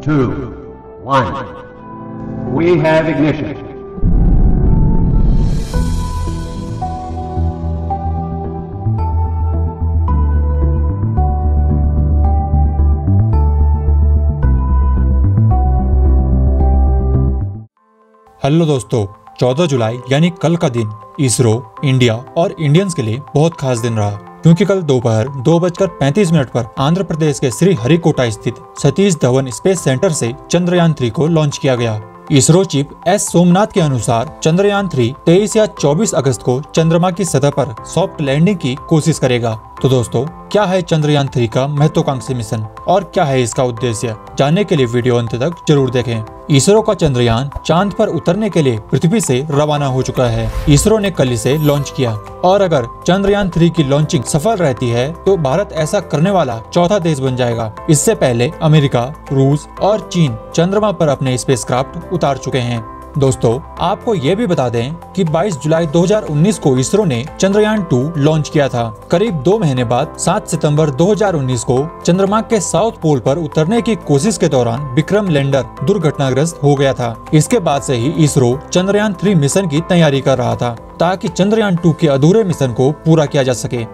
2, 1. We have ignition. Hello दोस्तों, 14 जुलाई यानी कल का दिन इसरो, इंडिया और इंडियंस के लिए बहुत खास दिन रहा, क्योंकि कल दोपहर 2:35 पर आंध्र प्रदेश के श्री हरिकोटा स्थित सतीश धवन स्पेस सेंटर से चंद्रयान 3 को लॉन्च किया गया। इसरो चीफ एस सोमनाथ के अनुसार चंद्रयान 3 23 या 24 अगस्त को चंद्रमा की सतह पर सॉफ्ट लैंडिंग की कोशिश करेगा। तो दोस्तों, क्या है चंद्रयान 3 का महत्वाकांक्षी मिशन और क्या है इसका उद्देश्य, जानने के लिए वीडियो अंत तक जरूर देखें। इसरो का चंद्रयान चांद पर उतरने के लिए पृथ्वी से रवाना हो चुका है। इसरो ने कल इसे लॉन्च किया और अगर चंद्रयान 3 की लॉन्चिंग सफल रहती है तो भारत ऐसा करने वाला चौथा देश बन जाएगा। इससे पहले अमेरिका, रूस और चीन चंद्रमा पर अपने स्पेसक्राफ्ट उतार चुके हैं। दोस्तों, आपको ये भी बता दें कि 22 जुलाई 2019 को इसरो ने चंद्रयान 2 लॉन्च किया था। करीब 2 महीने बाद 7 सितंबर 2019 को चंद्रमा के साउथ पोल पर उतरने की कोशिश के दौरान विक्रम लैंडर दुर्घटनाग्रस्त हो गया था। इसके बाद से ही इसरो चंद्रयान 3 मिशन की तैयारी कर रहा था ताकि चंद्रयान 2 के अधूरे मिशन को पूरा किया जा सके।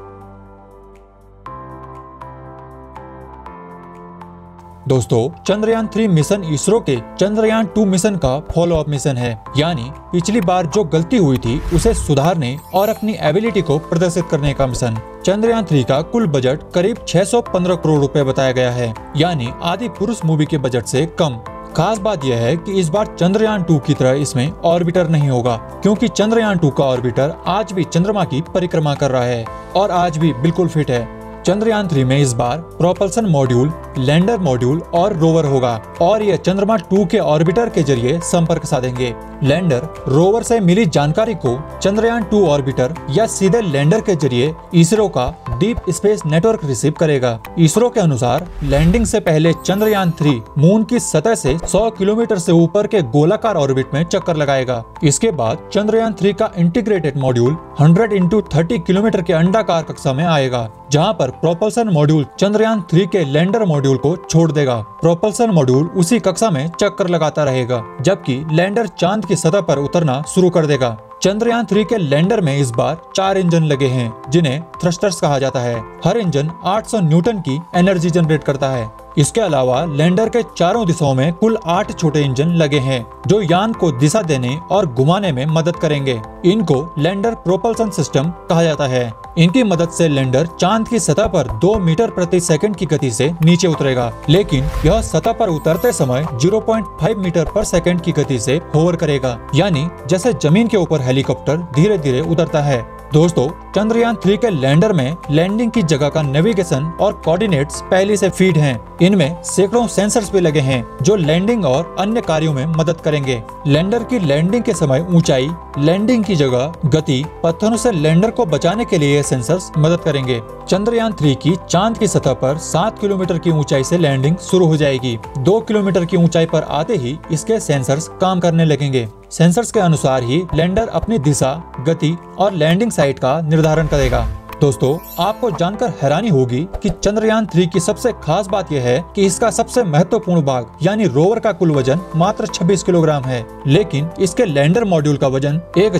दोस्तों, चंद्रयान 3 मिशन इसरो के चंद्रयान 2 मिशन का फॉलो अप मिशन है, यानी पिछली बार जो गलती हुई थी उसे सुधारने और अपनी एबिलिटी को प्रदर्शित करने का मिशन। चंद्रयान 3 का कुल बजट करीब 615 करोड़ रुपए बताया गया है, यानी आदि पुरुष मूवी के बजट से कम। खास बात यह है कि इस बार चंद्रयान 2 की तरह इसमें ऑर्बिटर नहीं होगा, क्योंकि चंद्रयान 2 का ऑर्बिटर आज भी चंद्रमा की परिक्रमा कर रहा है और आज भी बिल्कुल फिट है। चंद्रयान 3 में इस बार प्रोपल्सन मॉड्यूल, लैंडर मॉड्यूल और रोवर होगा और ये चंद्रमा 2 के ऑर्बिटर के जरिए संपर्क साधेंगे। लैंडर रोवर से मिली जानकारी को चंद्रयान 2 ऑर्बिटर या सीधे लैंडर के जरिए इसरो का डीप स्पेस नेटवर्क रिसीव करेगा। इसरो के अनुसार लैंडिंग से पहले चंद्रयान 3 मून की सतह से 100 किलोमीटर से ऊपर के गोलाकार ऑर्बिट में चक्कर लगाएगा। इसके बाद चंद्रयान 3 का इंटीग्रेटेड मॉड्यूल 100 × 30 किलोमीटर के अंडाकार कक्षा में आएगा, जहां पर प्रोपल्सन मॉड्यूल चंद्रयान 3 के लैंडर मॉड्यूल को छोड़ देगा। प्रोपल्सन मॉड्यूल उसी कक्षा में चक्कर लगाता रहेगा, जबकि लैंडर चांद की सतह पर उतरना शुरू कर देगा। चंद्रयान 3 के लैंडर में इस बार 4 इंजन लगे हैं, जिन्हें थ्रस्टर्स कहा जाता है। हर इंजन 800 न्यूटन की एनर्जी जनरेट करता है। इसके अलावा लैंडर के चारों दिशाओं में कुल 8 छोटे इंजन लगे हैं, जो यान को दिशा देने और घुमाने में मदद करेंगे। इनको लैंडर प्रोपल्सन सिस्टम कहा जाता है। इनकी मदद से लैंडर चांद की सतह पर 2 मीटर प्रति सेकंड की गति से नीचे उतरेगा, लेकिन यह सतह पर उतरते समय 0.5 मीटर पर सेकंड की गति से होवर करेगा, यानी जैसे जमीन के ऊपर हेलीकॉप्टर धीरे धीरे उतरता है। दोस्तों, चंद्रयान 3 के लैंडर में लैंडिंग की जगह का नेविगेशन और कोऑर्डिनेट्स पहले से फीड हैं। इनमें सैकड़ों सेंसर्स भी लगे हैं, जो लैंडिंग और अन्य कार्यों में मदद करेंगे। लैंडर की लैंडिंग के समय ऊंचाई, लैंडिंग की जगह, गति, पत्थरों से लैंडर को बचाने के लिए ये सेंसर्स मदद करेंगे। चंद्रयान 3 की चांद की सतह पर 7 किलोमीटर की ऊंचाई से लैंडिंग शुरू हो जाएगी। 2 किलोमीटर की ऊंचाई पर आते ही इसके सेंसर्स काम करने लगेंगे। सेंसर्स के अनुसार ही लैंडर अपनी दिशा, गति और लैंडिंग साइट का निर्धारण करेगा। दोस्तों, आपको जानकर हैरानी होगी कि चंद्रयान 3 की सबसे खास बात यह है कि इसका सबसे महत्वपूर्ण भाग यानी रोवर का कुल वजन मात्र 26 किलोग्राम है, लेकिन इसके लैंडर मॉड्यूल का वजन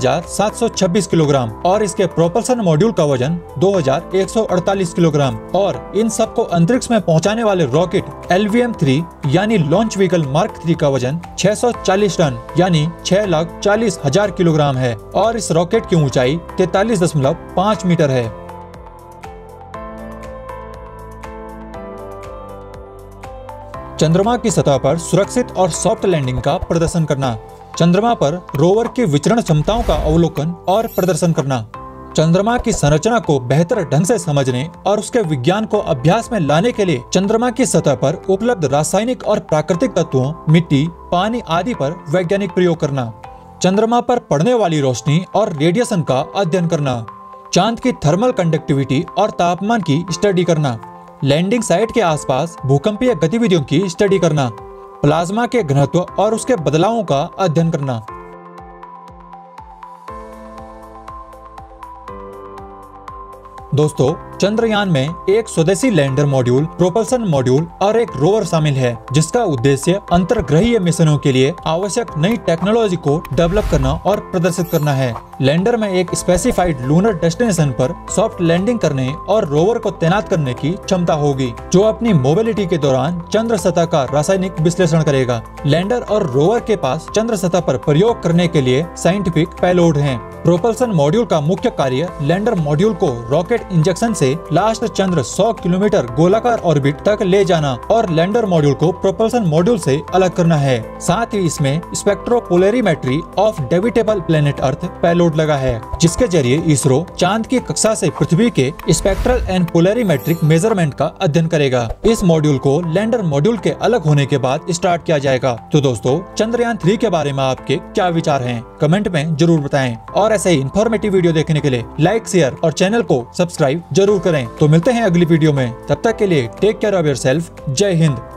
1726 किलोग्राम और इसके प्रोपल्सन मॉड्यूल का वजन 2148 किलोग्राम और इन सबको अंतरिक्ष में पहुंचाने वाले रॉकेट LVM-3 यानी लॉन्च व्हीकल मार्क 3 का वजन 640 टन यानी 6,40,000 किलोग्राम है और इस रॉकेट की ऊंचाई 43.5 मीटर है। चंद्रमा की सतह पर सुरक्षित और सॉफ्ट लैंडिंग का प्रदर्शन करना, चंद्रमा पर रोवर की विचरण क्षमताओं का अवलोकन और प्रदर्शन करना, चंद्रमा की संरचना को बेहतर ढंग से समझने और उसके विज्ञान को अभ्यास में लाने के लिए चंद्रमा की सतह पर उपलब्ध रासायनिक और प्राकृतिक तत्वों, मिट्टी, पानी आदि पर वैज्ञानिक प्रयोग करना, चंद्रमा पर पड़ने वाली रोशनी और रेडिएशन का अध्ययन करना, चांद की थर्मल कंडक्टिविटी और तापमान की स्टडी करना, लैंडिंग साइट के आसपास भूकंपीय गतिविधियों की स्टडी करना, प्लाज्मा के घनत्व और उसके बदलावों का अध्ययन करना। दोस्तों, चंद्रयान में एक स्वदेशी लैंडर मॉड्यूल, प्रोपल्सन मॉड्यूल और एक रोवर शामिल है, जिसका उद्देश्य अंतर्ग्रहीय मिशनों के लिए आवश्यक नई टेक्नोलॉजी को डेवलप करना और प्रदर्शित करना है। लैंडर में एक स्पेसिफाइड लूनर डेस्टिनेशन पर सॉफ्ट लैंडिंग करने और रोवर को तैनात करने की क्षमता होगी, जो अपनी मोबिलिटी के दौरान चंद्र सतह का रासायनिक विश्लेषण करेगा। लैंडर और रोवर के पास चंद्र सतह पर प्रयोग करने के लिए साइंटिफिक पेलोड हैं। प्रोपल्सन मॉड्यूल का मुख्य कार्य लैंडर मॉड्यूल को रॉकेट इंजेक्शन से लास्ट चंद्र 100 किलोमीटर गोलाकार ऑर्बिट तक ले जाना और लैंडर मॉड्यूल को प्रोपल्सन मॉड्यूल से अलग करना है। साथ ही इसमें spectropolarimetry of habitable planet earth payload लगा है, जिसके जरिए इसरो चांद की कक्षा से पृथ्वी के स्पेक्ट्रल एंड पोलरीमेट्रिक मेजरमेंट का अध्ययन करेगा। इस मॉड्यूल को लैंडर मॉड्यूल के अलग होने के बाद स्टार्ट किया जाएगा। तो दोस्तों, चंद्रयान 3 के बारे में आपके क्या विचार हैं? कमेंट में जरूर बताएं और ऐसे ही इन्फॉर्मेटिव वीडियो देखने के लिए लाइक, शेयर और चैनल को सब्सक्राइब जरूर करें। तो मिलते हैं अगली वीडियो में, तब तक के लिए टेक केयर ऑफ योरसेल्फ। जय हिंद।